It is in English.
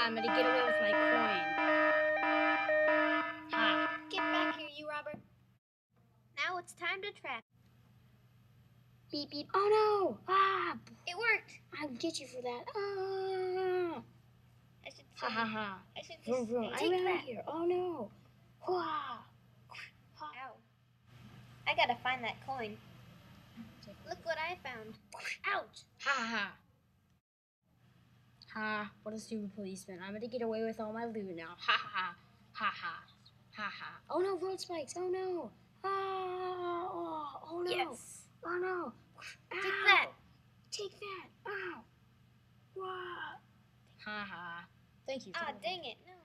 I'm gonna get away with my coin. Ha. Get back here, you robber. Now it's time to trap. Beep, beep. Oh, no. Ah. It worked. I'll get you for that. Ah. I should Ha, ha, ha. I should just Vroom, vroom. I'm take out that. of here. Oh, no. Wah. Ow. I gotta find that coin. Look what I found. Ouch. Ha, ha, ha. Ha, what a stupid policeman. I'm gonna get away with all my loot now. Ha, ha, ha, ha, ha, ha. Oh, no, road spikes. Oh, no. Ah. Oh, no. Yes. Oh, no. Take Ow. that. Take that. Ow. Wah. Ha, ha. Thank you. Ah, dang it. No.